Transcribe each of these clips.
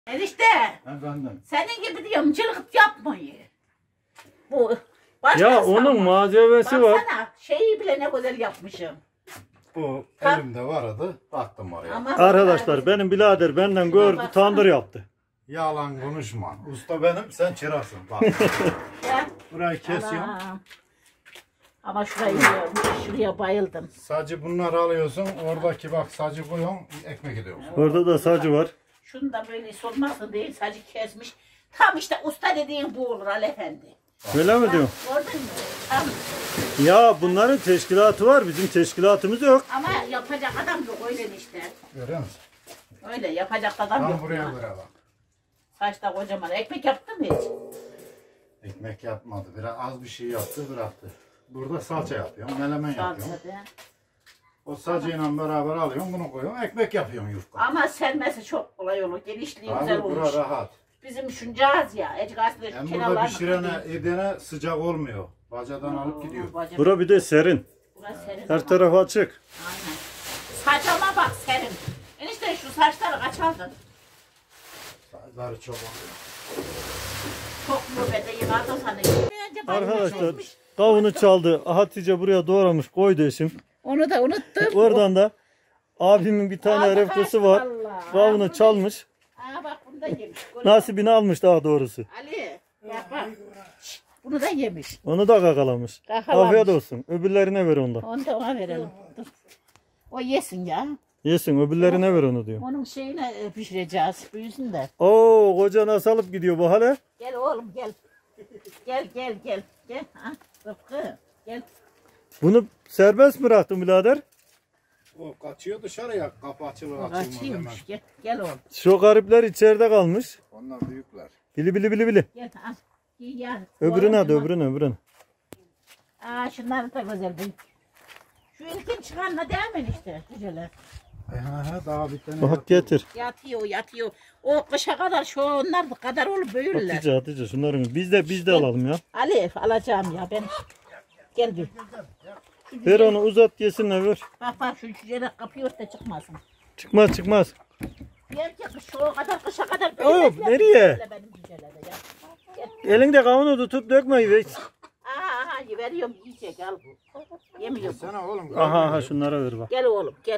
Enişte. Efendim. Senin gibi diyorum çılgıt yapmayı. Bu. Ya onun malzemesi var. Baksana şeyi bile ne güzel yapmışım. Bu elimde vardı. Baktım oraya. Ama Arkadaşlar benim birader benden gördü baksana. tandır yaptı. Yalan konuşma. Usta benim, sen çıraksın. Bak. Ya. Burayı kesiyorum. Ana. Ama şuraya bayıldım. Sacı bunları alıyorsun. Oradaki bak sacı koyuyorsun. Ekmek ediyorsun. Orada da sacı var. Şunu da böyle solmasın diye sacı kesmiş. Tam işte usta dediğin bu olur Ali Efendi. Öyle mi diyorsun? Gördün mü? Tam. Ya bunların teşkilatı var. Bizim teşkilatımız yok. Ama yapacak adam yok öyle işte. Görüyor musun? Öyle yapacak adam yok. Tam buraya ya. göre bak. Saçta kocaman. Ekmek yaptın mı hiç? Ekmek yapmadı. Biraz az bir şey yaptı, bıraktı. Burada salça yapıyorum. Melemen yapıyorum. Salça de. O sacıyla beraber alıyorum. Bunu koyuyorum. Ekmek yapıyorum yufka. Ama sermesi çok kolay olur. Genişliği güzel Abi olur. bura rahat. Bizim şuncağız ya. Ecik aslında şu Hem burada kenarlarını pişirene, kırıyor. edene sıcak olmuyor. Bacadan alıp gidiyor. Bacım, Bura bir de serin. burası serin Her ama. taraf açık. Aynen. Saçama bak serin. Enişte şu saçları kaç aldın? Saçları çok oluyor. Çok mu be de yıkadın sanırım. Arkadaşlar kavunu çaldı. Hatice buraya doğramış koydu eşim. Onu da unuttum. Oradan da abimin bir tane Aldı refkosu kaçtı var. vallahi. Kavunu Aa, çalmış. Aa bak bunu da yemiş. Nasibini almış daha doğrusu. Ali bak. Şşt, bunu da yemiş. Onu da kakalamış. Kakalamış. Afiyet olsun. Öbürlerine ver ondan. Onu da ona verelim. Dur. O yesin ya. Yesin öbürlerine ver onu diyor. Onun şeyine pişireceğiz. Büyüsün de. Oo koca nasıl alıp gidiyor bu hale? Gel oğlum gel. Gel gel gel. Gel. Ha, Rıfkı gel. Bunu serbest bıraktın birader. O kaçıyor dışarıya. Kapı açılır açılmaz hemen. Kaçıymış. Gel. Gel oğlum. Şu garipler içeride kalmış. Onlar büyükler. Bili bili bili bili. Gel. Al. Giy ya. Öbürüne hadi Oğlum, öbürüne. Aa şunlar da güzel büyük. Şu ilkin çıkanla devam et işte. Güzeler. Daha bir tane Bak getir. Yatıyor. O kışa kadar şu onlar kadar olup büyürler. Hatice şunların biz de alalım ya. Ali alacağım ya ben. Gel bir. Ver onu uzat yesinler ver. Bak şu cüceler kapıyı ört da çıkmasın. Çıkmaz. Belki şu kadar kışa kadar Hop, büyürler. nereye? Benim cücelere ya. Elinde kavunu tutup dökmeyi ver. Aha veriyorum yiyecek al. Yemiyor. Sana oğlum. Aha şunlara ver bak. Gel oğlum gel.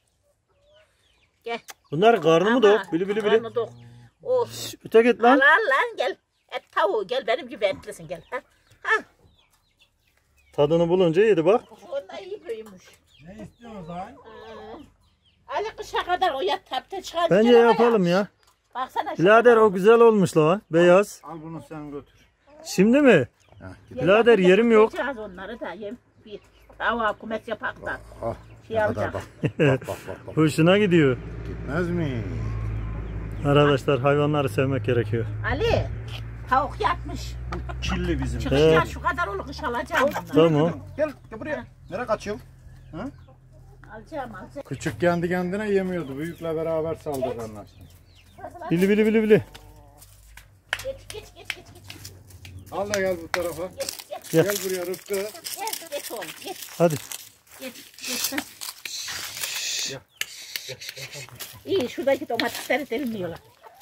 Gel. Bunlar karnı mı dok? Aha, Bili bili bili. karnı dok. Oh. Öte git lan. Al lan gel. Et tavuğu gel benim gibi etlisin gel. Ha. Tadını bulunca yedi bak. Şu anda iyi büyümüş. Ne istiyorsunuz lan? Ali kışa kadar o yat tapta çıkar. Bence yapalım ya. Baksana şu. Birader o güzel olmuş la. Beyaz. Al bunu sen götür. Şimdi mi? Birader yerim yok. Yapacağız onları da yem. Bir tavuğa kumet yapak da. Ah, Şey alacak. bak. Hoşuna gidiyor. Gitmez mi? Arkadaşlar hayvanları sevmek gerekiyor. Ali tavuk yatmış. Kirli bizim. Çıkışlar şu kadar olur kış alacağım onları. Tamam. Gel buraya. Nereye kaçıyorsun? Alacağım. Küçük kendi kendine yemiyordu. Büyükle beraber saldırganlar. Bili bili bili bili. Geç. Al da gel bu tarafa. Gel. Gel buraya Rıfkı. Geç oğlum geç. Hadi. Geç. İyi şuradaki domatesleri delmiyorlar.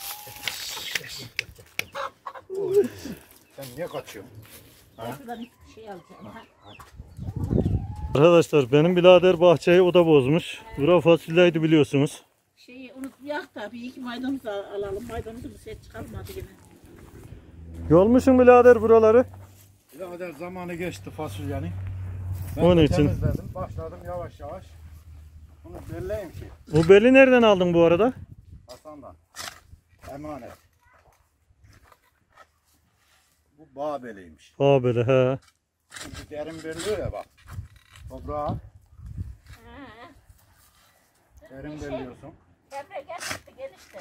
Sen niye kaçıyorsun? Şuradan bir şey alacağım. Ha. Arkadaşlar benim birader bahçeyi o da bozmuş. Bura fasulyeydi biliyorsunuz. Şeyi unutmayak da bir iki maydanoz alalım. Maydanozumuz hiç kalmadı yine. Yolmuşsun birader buraları. Birader zamanı geçti fasulyenin. Ben Onun de için. temizledim. Başladım yavaş. Bunu belleyim ki. Bu beli nereden aldın bu arada? Hasan'dan. Emanet. Bu bağ beliymiş. Aa böyle he. Çünkü derin belliyor ya bak. Toprağa derin belliyorsun. Emre gel işte.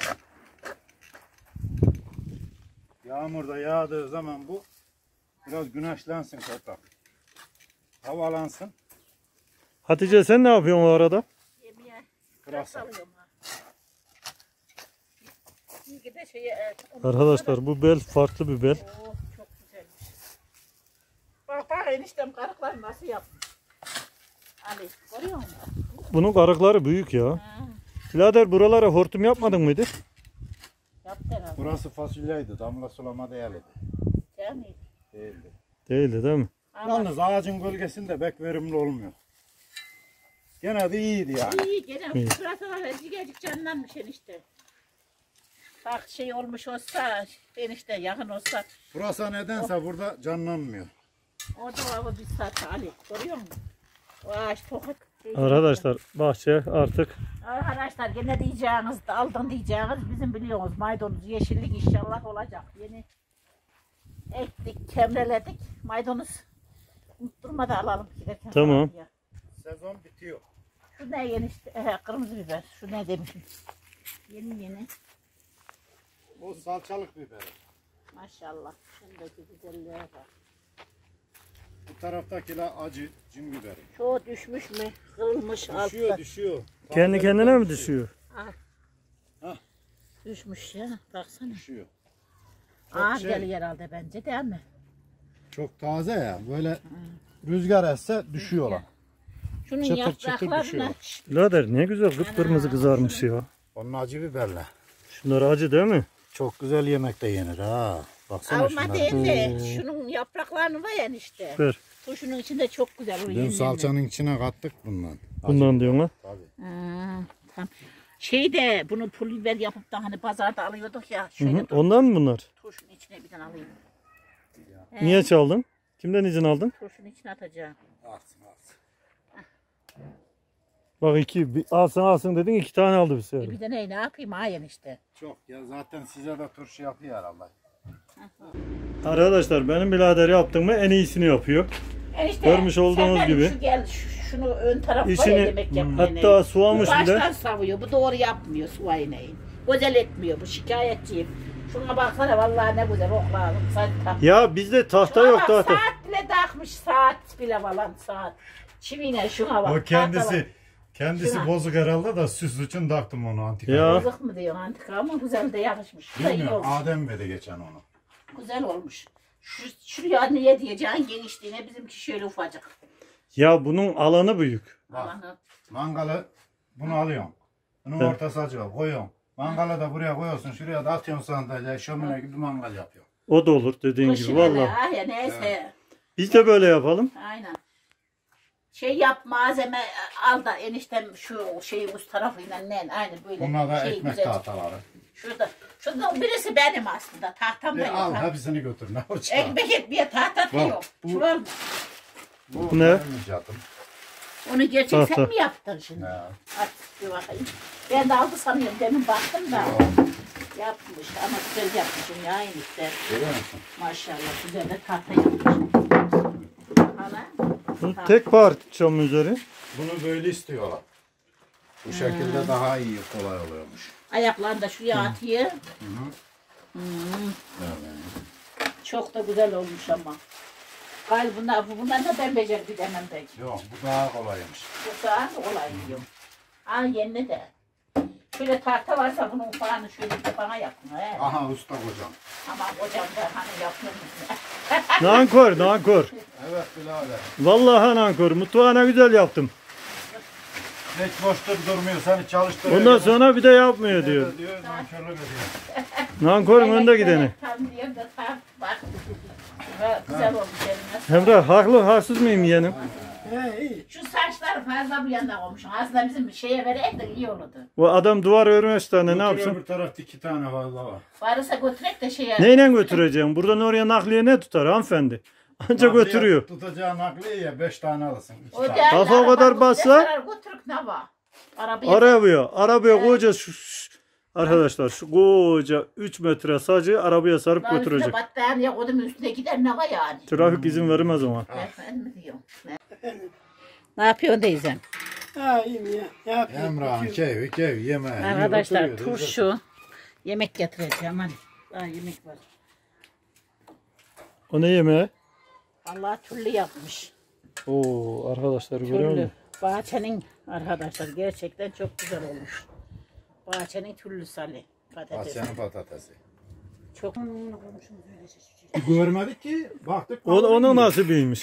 Yağmur da yağdığı zaman bu biraz güneşlensin toprak. Havalansın. Hatice sen ne yapıyorsun o arada? Yemeğe Kırasa. alıyorum ha. Bir de Arkadaşlar bu bel farklı bir bel. Oh, çok güzelmiş. Bak eniştem karıklar nasıl yapmış. Ali görüyor musun? Bunun karıkları büyük ya. Birader buralara hortum yapmadın mıydı? Yaptı herhalde. Burası fasulyeydi. Damla sulama değerli. Yani. Değildi. Değildi değil mi? Ama Yalnız ağacın gölgesinde pek verimli olmuyor. Gene de iyiydi yani. iyi gene İyi. sırası var. Cigacık canlanmış enişte. Bak şey olmuş olsa enişte yakın olsa Burası nedense burada canlanmıyor. orada var bir saat Ali. Görüyor musun? O ağaç tokat. Arkadaşlar bahçe artık Arkadaşlar gene diyeceğiniz, aldın diyeceğiniz bizim biliyoruz maydanoz yeşillik inşallah olacak. Yeni ektik, kemreledik. Maydanoz unutturma da alalım. Giderken Tamam. falan ya. Sezon bitiyor. Şu ne yeni kırmızı biber. Şu ne demişim. Yeni. O salçalık biberi. Maşallah. Şundaki güzelliğe bak. Bu taraftakiler acı cin biberi. Şu düşmüş mü? Kırılmış altta. Düşüyor. kendi kendine mi düşüyor? Ah. Hah. Düşmüş ya. Baksana. Düşüyor. Ağır şey- geliyor herhalde bence değil mi? Çok taze ya. Böyle rüzgar esse düşüyorlar. Şunun Çıtır çıtır yapraklarına düşüyor. Birader ne güzel kıpkırmızı kızarmış ya. Onun acı biberle. Şunlar acı değil mi? Çok güzel yemekte yenir ha. Baksana alma şunlara. değil de şunun yapraklarını var ya işte. Süper. Turşunun içinde çok güzel oluyor. Dün yengenle. salçanın içine kattık bundan. Bundan diyorsun ha. Tabii. Tamam. Şey de bunu pul biber yapıp da hani pazarda alıyorduk ya. Hı Şöyle hı. Ondan mı bunlar? turşunun içine bir tane alayım. Niye çaldın? Kimden izin aldın? Turşunun içine atacağım. Alsın alsın. Bak alsın dedin 2 tane aldı bir sefer. Bir de ne yapayım hayen işte. Çok ya zaten size de turşu yapıyor herhalde. Arkadaşlar benim birader yaptığımı en iyisini yapıyor. Enişte, Görmüş olduğunuz sen gibi. şunu ön tarafı var ya İşini yemek yapmayı. hatta suvamış Bu bile. baştan savuyor. Bu doğru yapmıyor suva ineği. Güzel etmiyor bu şikayetçiyim. Şuna baksana vallahi ne güzel okladım. Ya bizde tahta Şuna yok bak, tahta. saat bile takmış saat bile falan saat. Çivine şuna bak. O tahta bak. kendisi Şuna. bozuk herhalde da süs için taktım onu antika. Ya. Bozuk mu diyor antika ama güzel de yakışmış. Bu da iyi Bilmiyorum. olmuş. Adem verdi geçen onu. Güzel olmuş. Şuraya niye diyeceğin genişliğine bizimki şöyle ufacık. Ya bunun alanı büyük. Bak. Alanı. Mangalı bunu alıyorsun. Bunun Evet. ortası açıyor. Koyuyorsun. Mangalı da buraya koyuyorsun. Şuraya da atıyorsun sandalye. Şömine gibi mangal yapıyor. O da olur dediğin gibi Kışın valla. hele, ya neyse. Biz de böyle yapalım. Aynen. Şey yap malzeme al da eniştem şu şeyi üst tarafıyla ne aynı böyle Bunlar da şey ekmek güzel. tahtaları. Şurada birisi benim aslında tahtam da Al yok. hepsini götür. Ne olacak? Ekmek etmeye tahta da Bak, yok. bu- Şu var mı? Bu Ne? benim icatım. Onu gerçek Tahta. sen mi yaptın şimdi? Ne? At bir bakayım. Ben de aldı sanıyorum demin baktım da. Yapmış ama güzel yapmışım ya enişte. Görüyor musun? Maşallah güzel de tahta yapmışım. Hala. Bunu tek parçam üzeri. Bunu böyle istiyorlar. Bu şekilde daha iyi kolay oluyormuş. Ayaklarını da şuraya atıyor. Çok da güzel olmuş ama. Gayrı bunlar da ben becerdi demem belki. Yok bu daha kolaymış. Bu daha kolay diyorum. Al yerine de. Şöyle tahta varsa bunun ufağını şöyle de bana yapın. He. Aha usta kocam. Ama kocam da hani yapıyormuş. Nankör nankör. Evet birader. Vallahi nankör. Mutfağına güzel yaptım. Hiç boşta durmuyor seni çalıştırıyor. Ondan sonra bir de yapmıyor diyor. Diyor nankörlük ediyor. Nankörün önde gideni. Tam diyorum da tam bak. Güzel olmuş eline. Emrah haklı haksız mıyım yeğenim? Şu saçları fazla bu yana olmuş. Aslında bizim şeye vereyim de iyi olurdu. Bu adam duvar örmüş tane ne yapsın? Bir tarafta 2 tane fazla var. Varsa götürek de şeye. Neyle götüreceğim? Buradan oraya nakliye ne tutar hanımefendi? Anca götürüyor. Tutacağın nakliye ya 5 tane alırsın. 2 O tane. değil, Kafa o araba kadar bassa- Götürük ne var? Arabaya. Arabaya koca arkadaşlar şu koca 3 metre sacı arabaya sarıp Üstüne götürecek. battaniye koydum üstüne gider ne var yani? Trafik izin vermez ama. Efendim diyorum. Ne yapıyorsun teyzem? Ha iyiyim ya. Ne yapayım? Emrah'ın keyfi yemeği. Arkadaşlar Oturuyor, turşu. Yemek getireceğim hadi. Daha yemek var. O ne yemeği? Allah türlü yapmış. Oo arkadaşlar görüyor Türlü. musun? Bahçenin arkadaşlar gerçekten çok güzel olmuş. Bahçenin türlü sali. Patates. Asyanın patatesi. Çok Görmedik ki baktık. Onun nasibiymiş.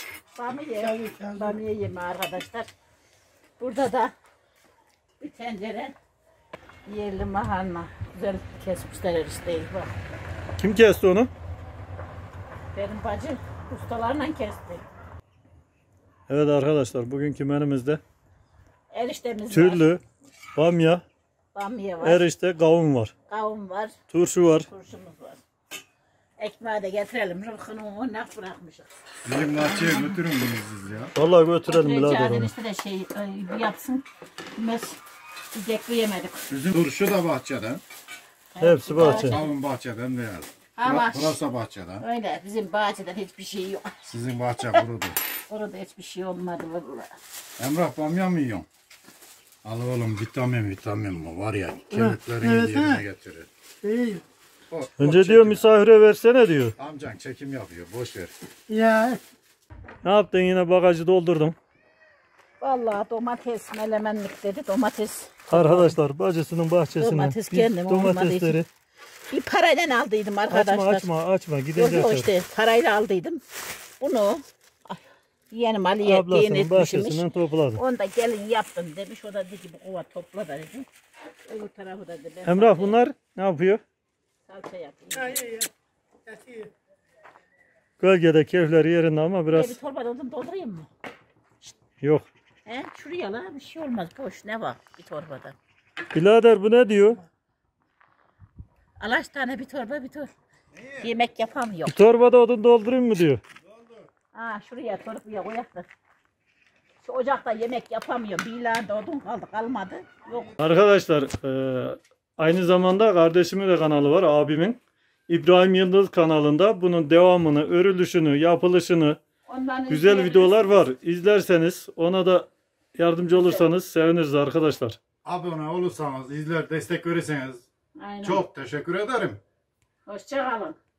bamya yeme arkadaşlar. Burada da bir tencere Yerli mahalna. Güzel kesmişler erişteyi bak. Kim kesti onu? Benim bacı ustalarla kesti. Evet arkadaşlar bugünkü menümüzde Eriştemiz var. türlü bamya, Bamya var. erişte, kavun var. Kavun var. Turşu var. Turşumuz var. Ekmeği de getirelim. Rıfkını onu bırakmışız. Bizim bahçeye götürün bunu siz ya. Vallahi götürelim birader Rica onu. işte de şey bir yapsın. Biz sıcaklı yemedik. Bizim turşu da bahçeden. Hepsi bahçe. Kavun bahçeden beyaz. Ama Burası bahçeden. öyle bizim bahçeden hiçbir şey yok. Sizin bahçe kurudu. Orada hiçbir şey olmadı vallahi. Emrah bamya mı yiyorsun? Al oğlum vitamin bu var ya. Kemiklerini evet, yerine ha. getirir. İyi. Önce diyor çekim. misafire versene diyor. Amcan çekim yapıyor. Boş ver. Ya Ne yaptın yine bagajı doldurdum. Vallahi domates melemenlik dedi domates. Arkadaşlar bacısının bahçesine Domates biz kendim domatesleri Bir parayla aldıydım arkadaşlar. açma Yok gidince yok açar. işte parayla aldıydım. Bunu yeğenim Ali'ye yeni Ablasının etmişmiş. bahçesinden topladı. Onu da gelin yaptım demiş. O da dedi bu kova topla da dedi. Öbür tarafı da dedi. Ben Emrah bunlar ne yapıyor? salça yapayım. iyi. İyi. Gölgede keyifleri yerinde ama biraz Bir torba doldurayım mı? yok. He? Şuraya la bir şey olmaz. Boş ne var bir torbada? Birader bu ne diyor? Alaş tane bir torba bir tor. Yemek yapamıyor. Bir torbada odun doldurayım mı diyor. Şuraya torbaya koyak da. Şu ocakta yemek yapamıyor. Bir ilanda odun kalmadı. Yok. Arkadaşlar aynı zamanda kardeşimin de kanalı var abimin. İbrahim Yıldız kanalında bunun devamını, örülüşünü, yapılışını, Ondan güzel izleyebiliriz. videolar var. İzlerseniz ona da yardımcı olursanız seviniriz arkadaşlar. Abone olursanız, izler, destek verirseniz Aynen. çok teşekkür ederim. Hoşça kalın.